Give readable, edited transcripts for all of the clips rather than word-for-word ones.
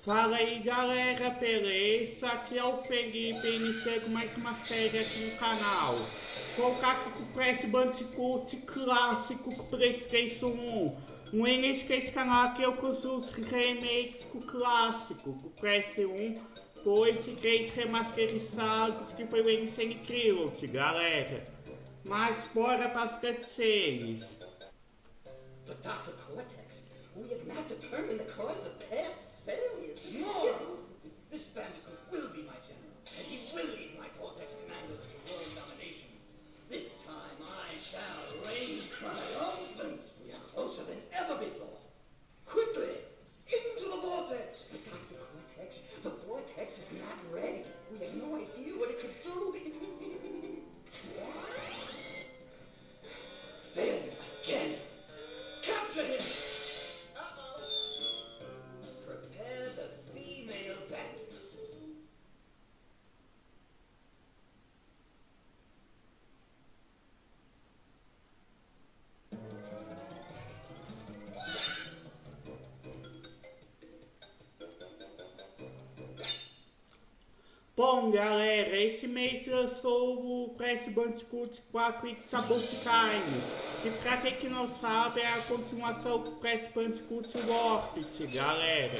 Fala aí galera, beleza? Aqui é o Felipe, iniciando mais uma série aqui no canal. Focar aqui com o Crash Bandicoot clássico com o Playstation 1. No início desse canal aqui eu curso os remakes com o clássico, com o Crash 1, 2 e 3 remasterizados que foi o Insane Trilogy, galera. Mas bora para as cutscenes. But Dr. Cortex, we have not determined the cause of past failures. No! This Bandicoot will be my general, and he will lead my Cortex commandos to world domination. This time I shall reign triumphant. We are closer than ever before. Quickly, into the vortex! But Dr. Cortex, the vortex is not ready. We have no idea what it could do. Failure again. Capture him! Prepare the female bandit. Bom galera, esse mês lançou o Crash Bandicoot 4 It's About Time, que pra quem que não sabe é a continuação do Crash Bandicoot Warped, galera.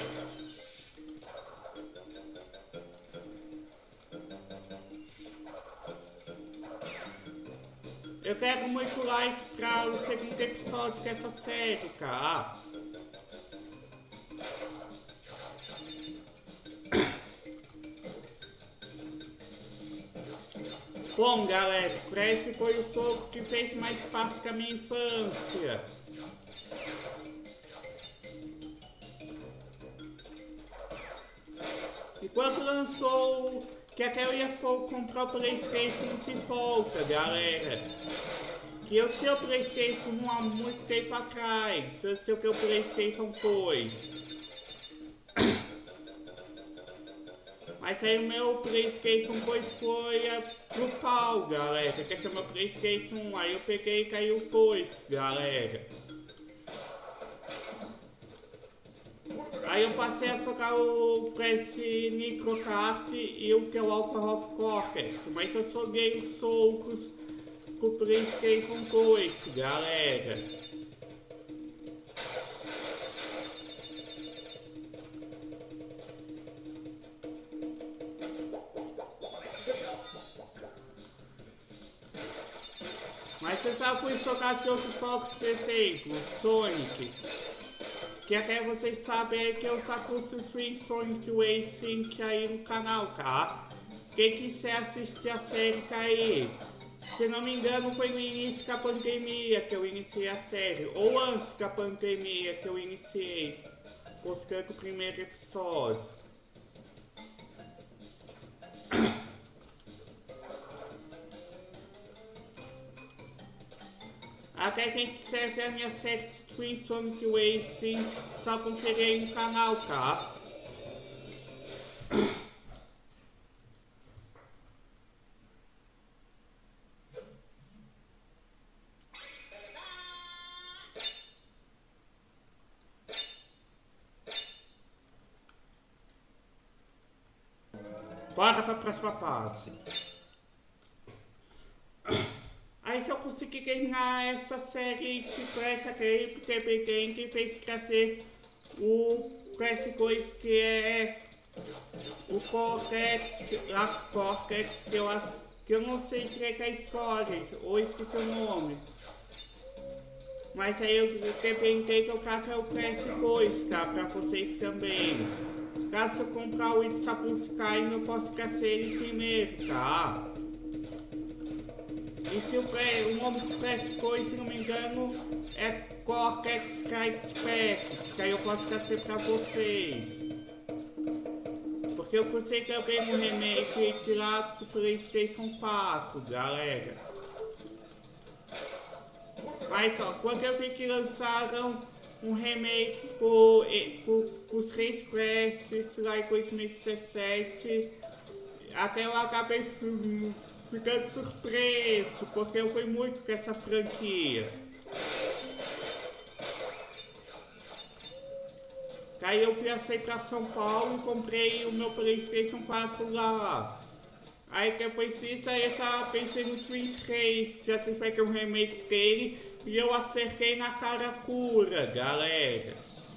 Eu quero muito like para o segundo episódio dessa série, cara. Bom galera, Crash foi o jogo que fez mais parte da minha infância. E quando lançou, que até eu ia comprar o Playstation de volta, galera. Que eu tinha o Playstation 1 há muito tempo atrás, antes de eu ter o Playstation 2. Mas aí o meu Playstation 2 foi pro pau, galera. Que esse é o meu Playstation 1. Aí eu peguei e caiu o 2, galera. Aí eu passei a jogar o Crash Nitro Kart e o que é o Alpha of Cortex. Mas eu joguei os jogos com o Playstation 2, galera. Mas você já foi jogar de outros jogos, por exemplo, Sonic. Que até vocês sabem aí que eu já construí Sonic Racing aí no canal, tá? Quem quiser assistir a série tá aí. Se não me engano foi no início da pandemia que eu iniciei a série. Ou antes da pandemia que eu iniciei, postando o primeiro episódio. Até quem quiser ver a minha série de Twin Sonic Racing, só conferir aí no canal, tá? Bora pra próxima fase. Aí se eu conseguir ganhar essa série de Crash aqui, porque peguei quem fez crescer o Crash 2, que é o Cortex, a Cortex, que eu não sei direito a história, ou esqueci o nome. Mas aí eu tentei que eu cato o Crash 2, tá? Pra vocês também. Caso eu comprar o It's About Time, eu posso crescer ele primeiro, tá? E se o nome do PS2, se não me engano, é Cortex Strikes Back, que aí eu posso trazer pra vocês. Porque eu consegui também no remake de lá do Playstation 4, galera. Mas ó, quando eu vi que lançaram um remake com os três Crashes lá em 2017, até eu acabei ficando surpreso, porque eu fui muito com essa franquia. Daí eu fui aceitar São Paulo e comprei o meu PlayStation 4 lá. Aí depois disso, aí eu só pensei no Twins Race, já se fez um remake dele e eu acertei na cara cura, galera.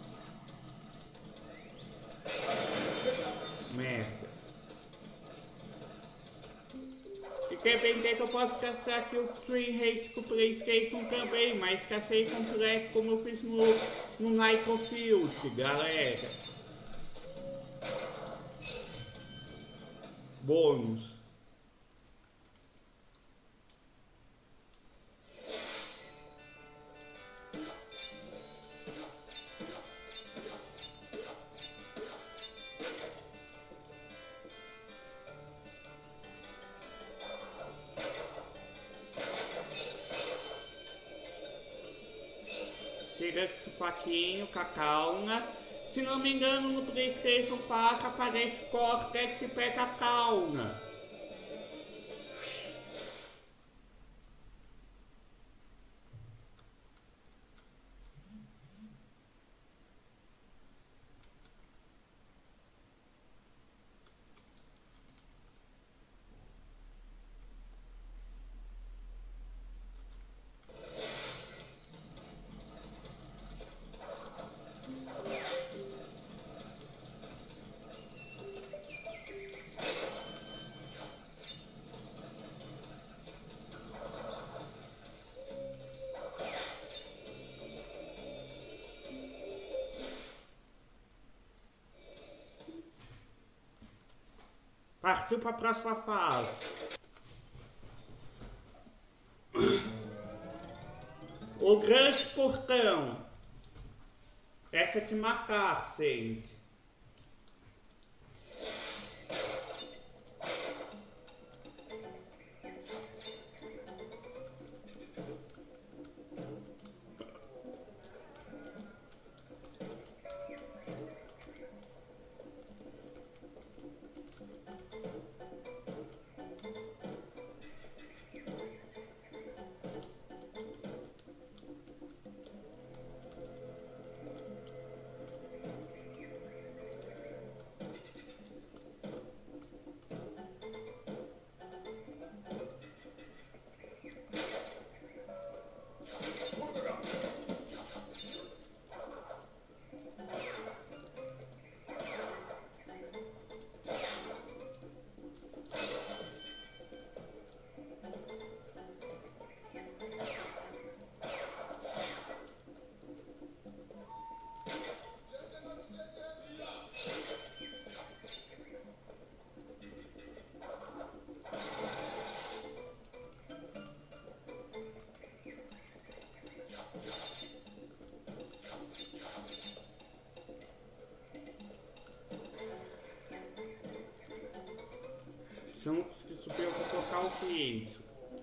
Merda. E também que eu posso caçar aqui o Twin Race com o PlayStation também, mas cacei completo como eu fiz no Nitro Field, galera. Bônus. Chega esse faquinho, Cacauna. Se não me engano, no PlayStation 4 aparece Cortex e Pega Cauna. Partiu para a próxima fase. O grande portão. Essa é de matar, gente. Juntos que subiu para colocar o feito.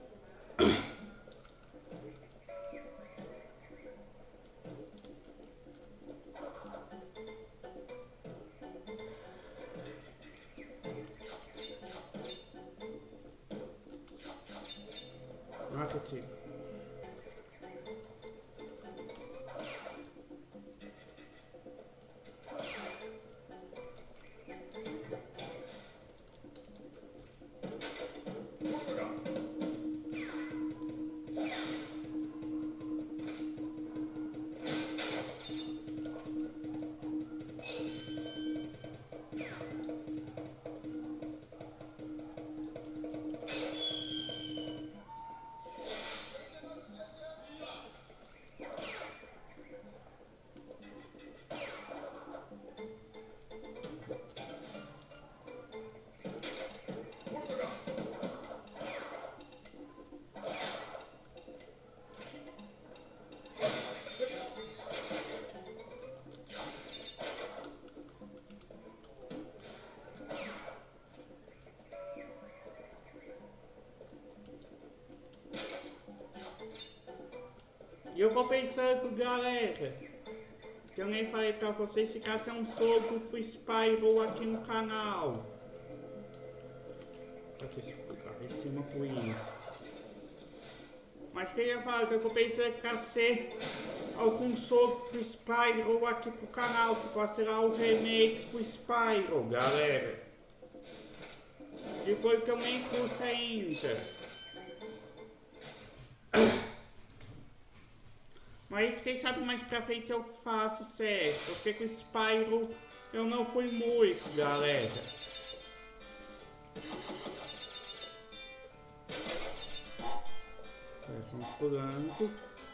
Não acredito. E eu tô pensando, galera, que eu nem falei pra vocês, se caso é um soco pro Spyro aqui no canal. Aqui, em cima por isso. Mas queria falar que eu tô pensando que ser algum jogo pro Spyro aqui pro canal, que pode ser lá o remake pro Spyro, galera. Que foi que eu nem pus ainda. Mas quem sabe mais pra frente eu faço certo, porque com o Spyro eu não fui muito, galera. Vamos pulando.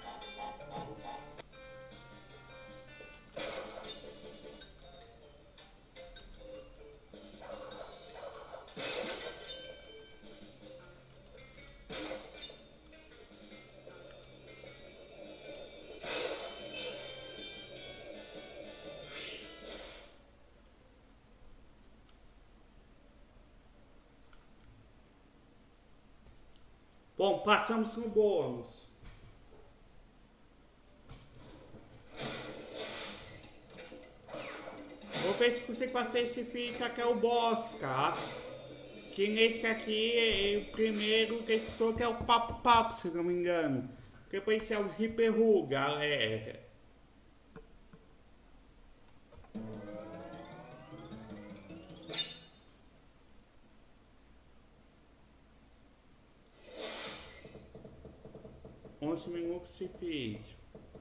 Bom, passamos no bônus. Vou ver se consigo passar esse feat até o boss, tá? Que nesse aqui é o primeiro desse jogo é o Papo, se não me engano. Depois é o Hyper-Ru, galera. Onze minutos de vídeo.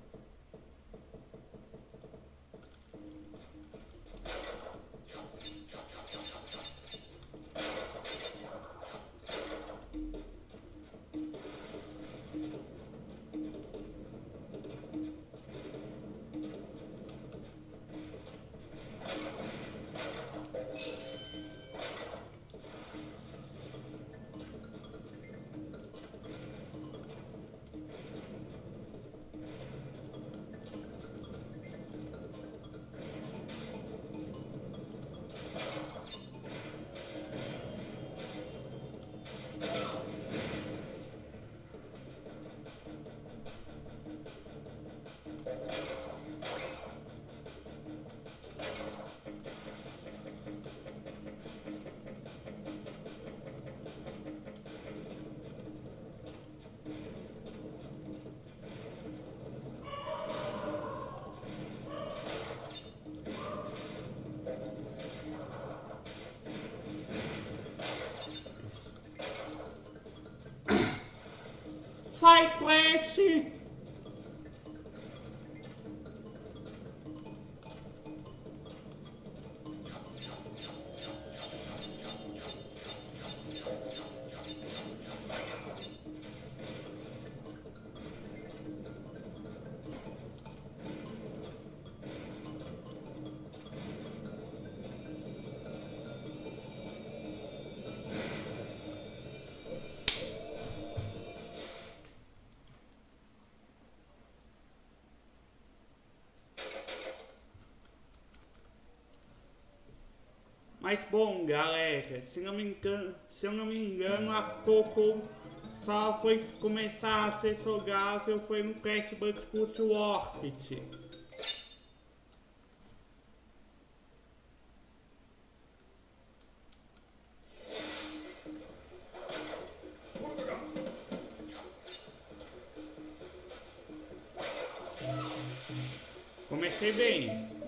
Vai, cresce! Mas bom, galera, se eu não me engano, a Coco só foi começar a ser jogável foi no Crash Bandicoot Warped. Comecei bem.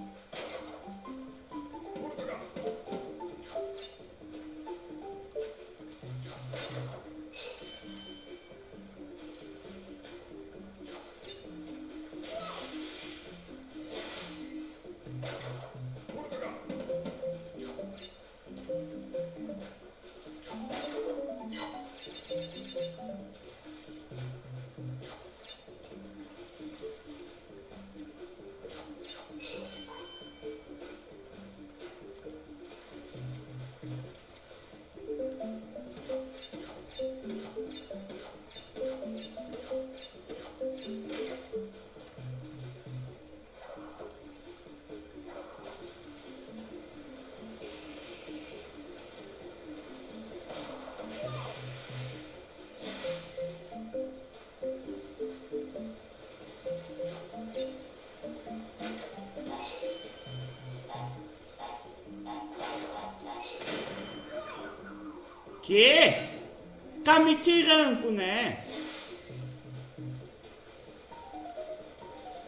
Que? Tá me tirando, né?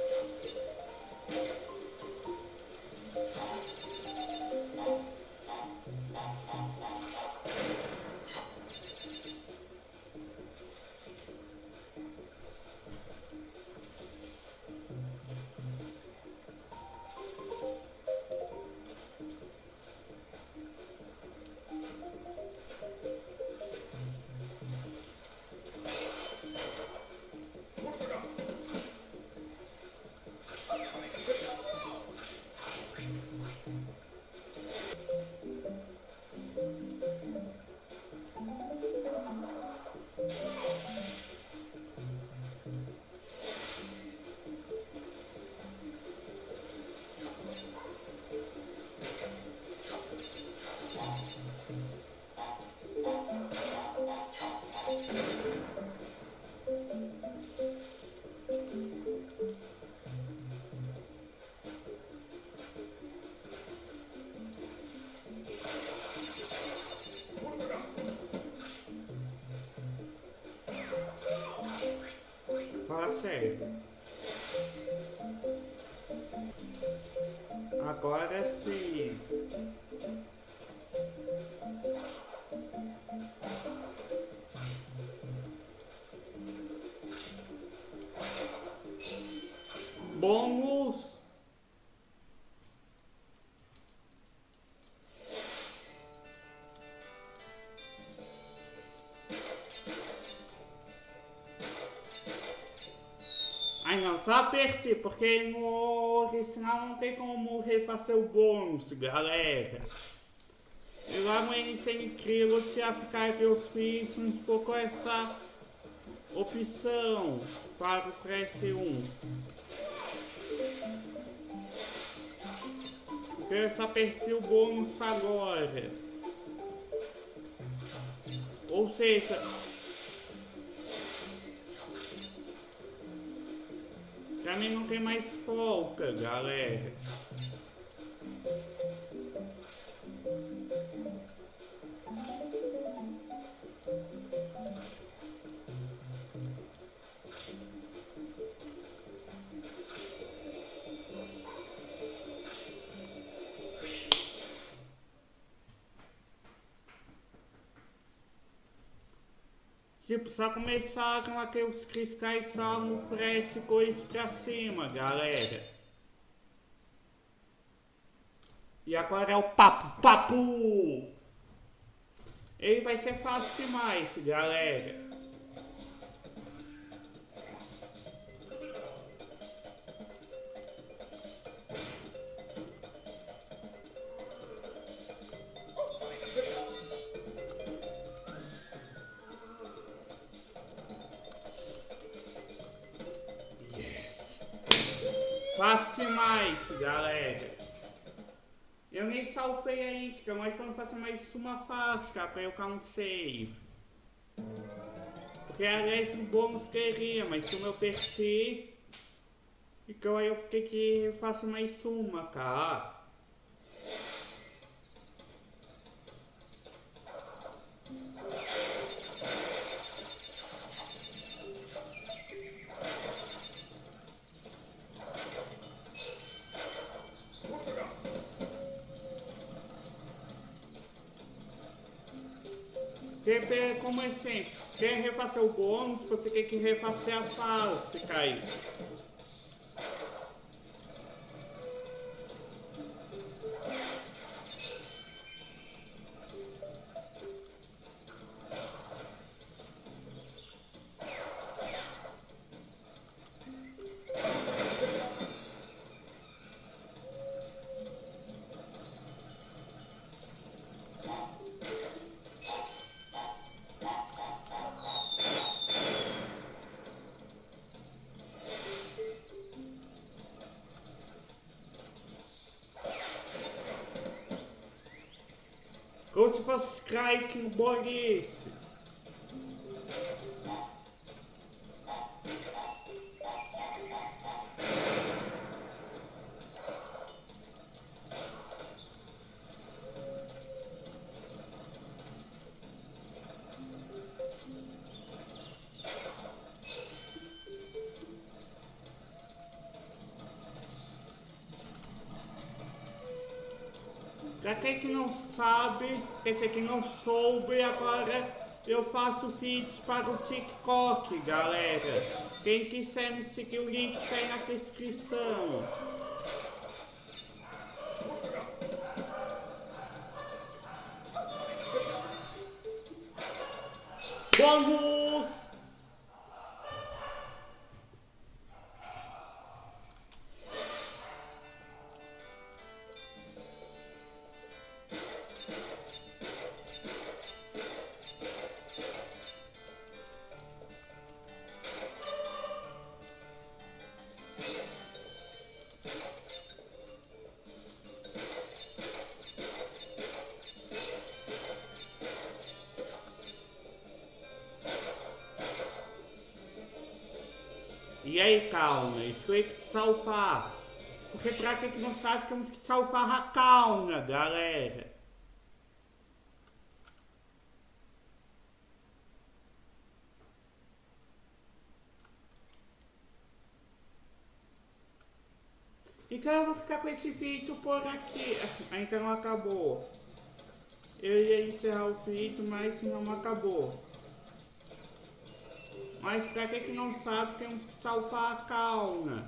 tá certo. Agora sim. Bônus. Ai não, só aperte, porque no original não tem como refazer o bônus, galera. E lá no NC Incrível já ficaria os filmes com essa opção para o PS1. Porque eu só apertei o bônus agora. Ou seja, pra mim não tem mais folga, galera. Tipo, só começaram a ter os cristais só no preço coisa pra cima, galera. E agora é o papo! Ele vai ser fácil demais, galera. Fácil demais, galera. Eu nem salvei ainda, mas vamos fazer mais uma fase, cara, pra eu cá um save. Porque aliás o bônus queria, mas como eu perdi, então aí eu fiquei que faço mais uma, cara. Como é sempre, quer refazer o bônus, você tem que refazer a fase, Caio. Como se fosse strike no Boris. Pra quem que não sabe, quer dizer, que não soube, agora eu faço vídeos para o TikTok, galera. Quem quiser me seguir, o link está aí na descrição. Vamos! E aí, calma, isso tem que salvar. Porque pra quem não sabe, temos que salvar a calma, galera. Então eu vou ficar com esse vídeo por aqui. Ainda não acabou. Eu ia encerrar o vídeo, mas não acabou. Mas pra quem que não sabe, temos que salvar a Kauna.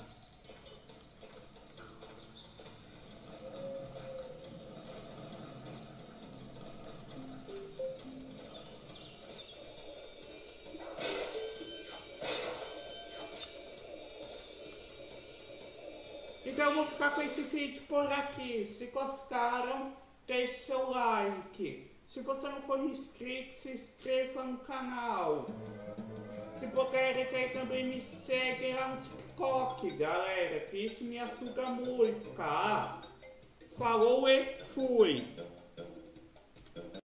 Então eu vou ficar com esse vídeo por aqui. Se gostaram, deixe seu like. Se você não for inscrito, se inscreva no canal. Se puder, também me segue lá no TikTok, galera, que isso me ajuda muito, tá? Falou e fui!